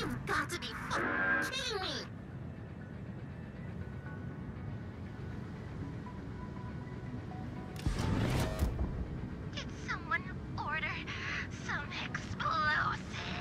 You've got to be f***ing kidding me! Did someone order some explosives?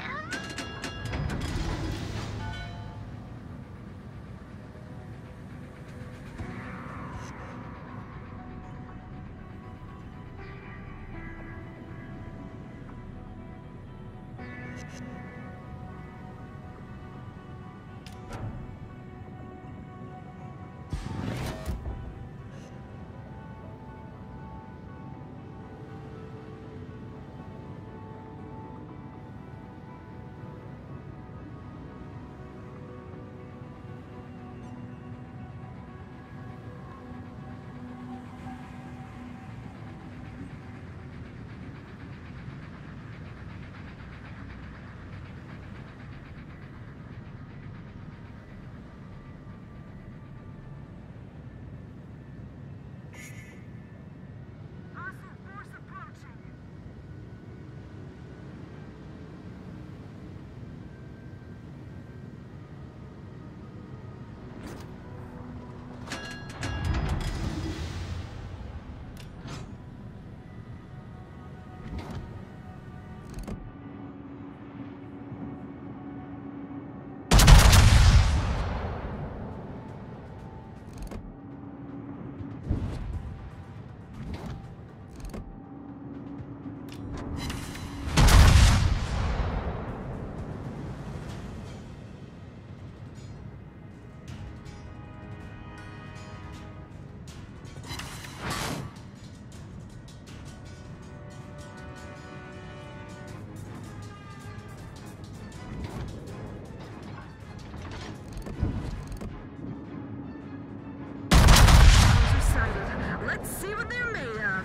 Let's see what they're made of.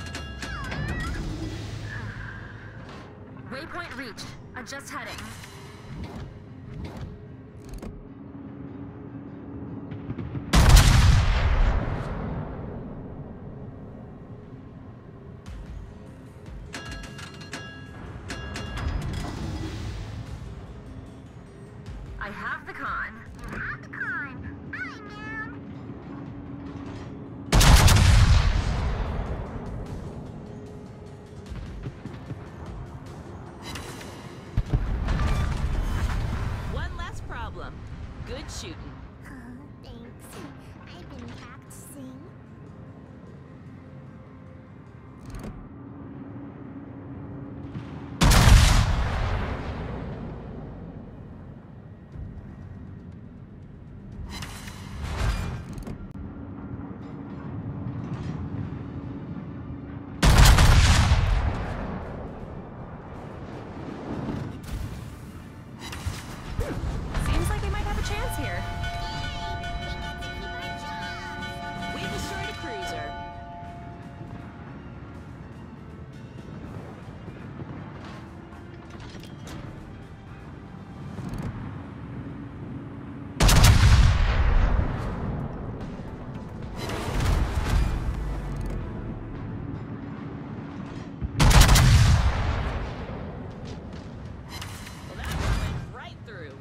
Waypoint reached. Adjust heading. I have the con. You have the con. I am. One less problem. Good shooting. Oh, thanks. I've been practicing. Seems like we might have a chance here. We destroyed a cruiser. Well, that one went right through.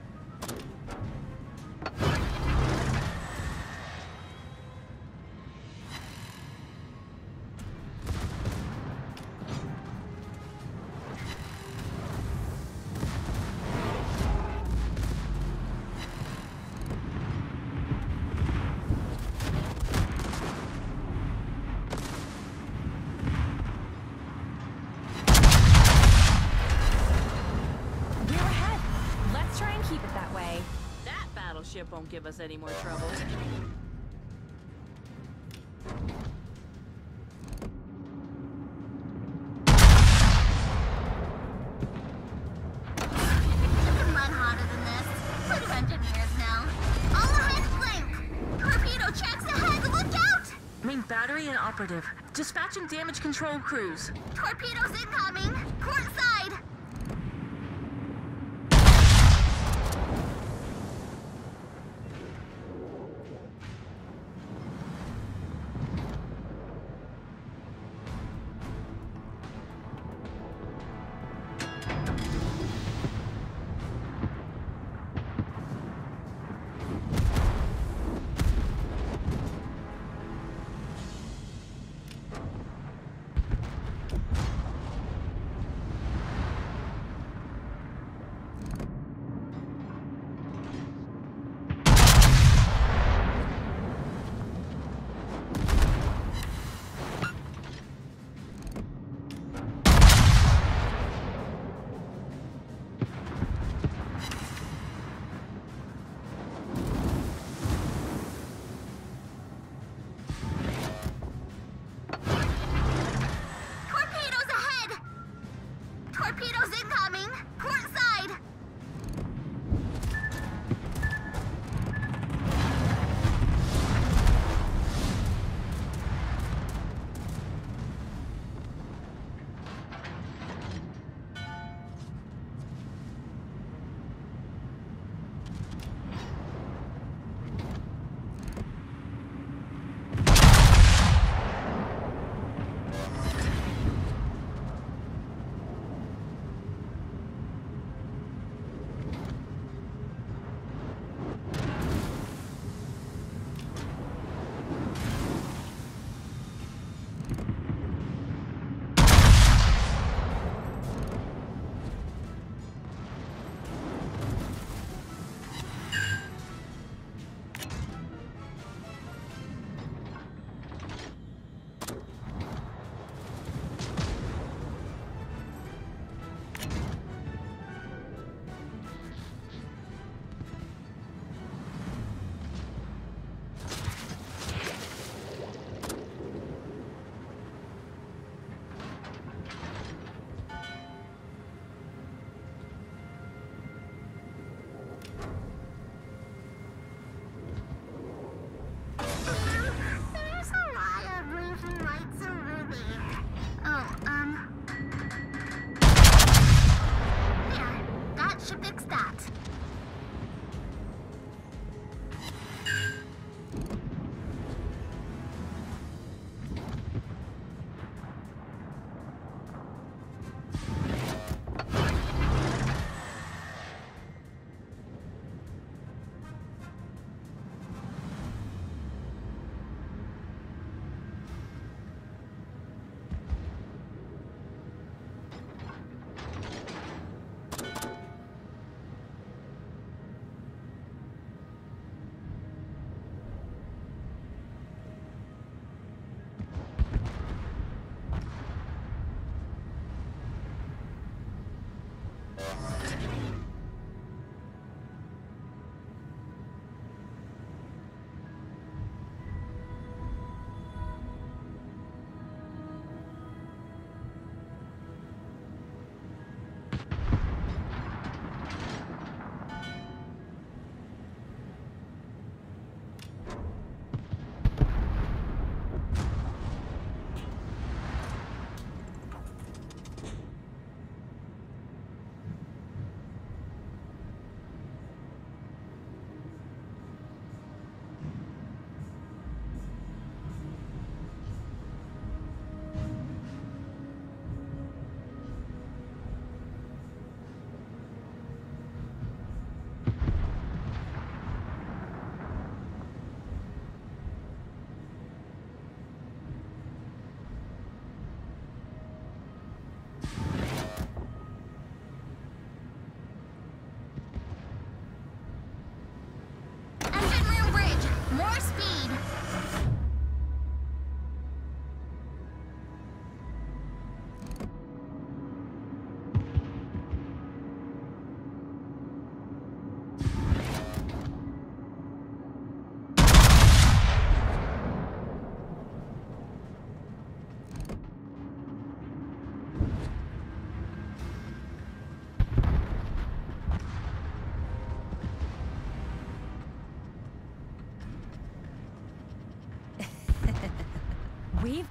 We're ahead. Let's try and keep it that way. That battleship won't give us any more trouble. It's a lot hotter than this. We're the engineers now. All ahead flank. Torpedo tracks ahead. Look out! Main battery inoperative. Dispatching damage control crews. Torpedoes incoming. Port side.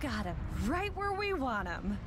Got him right where we want him.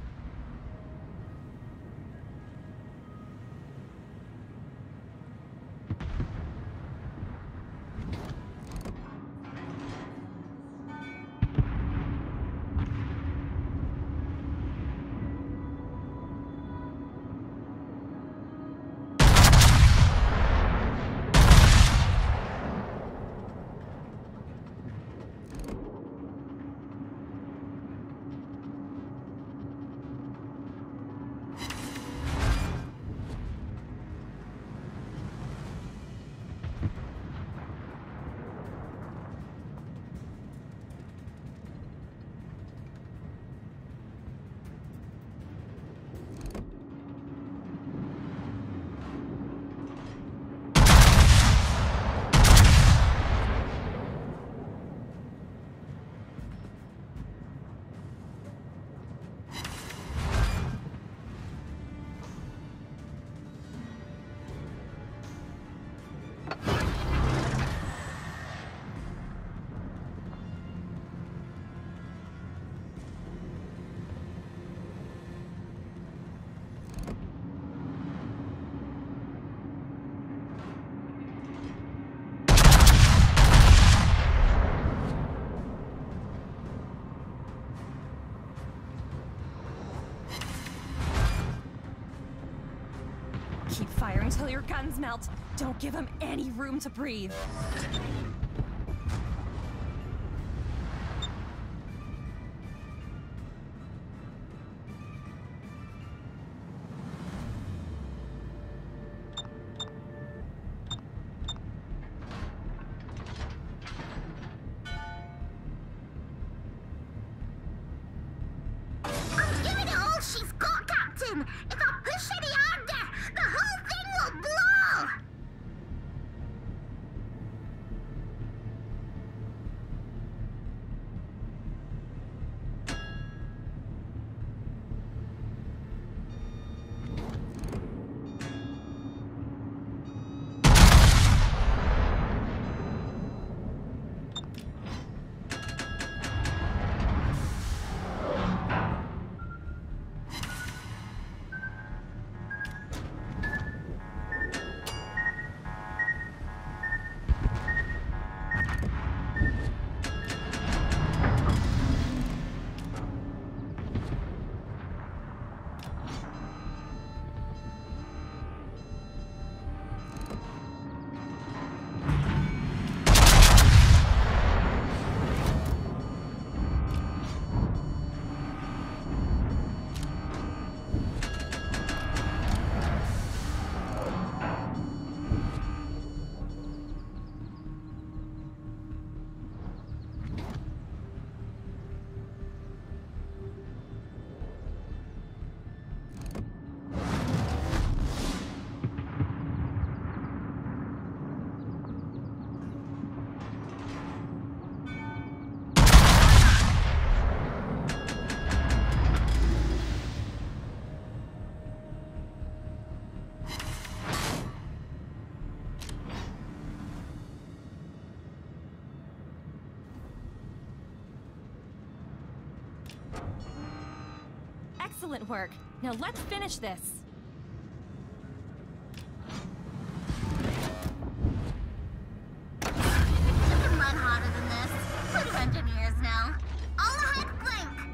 Keep firing till your guns melt. Don't give them any room to breathe. I'm giving it all she's got, Captain! If I push any harder, the whole thing will blow! Excellent work. Now let's finish this. You can run harder than this. Plenty of engineers now. All ahead, blink!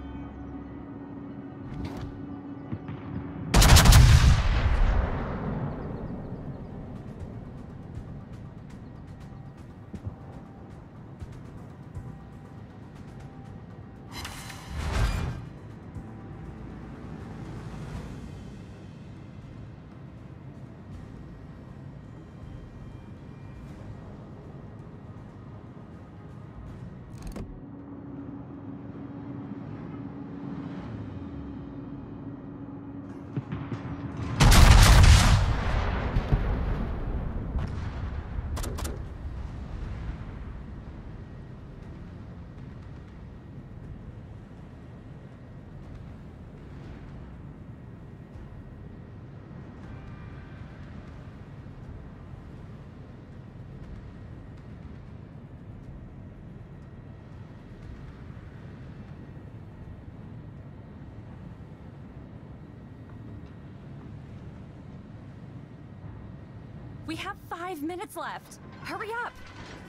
We have 5 minutes left. Hurry up!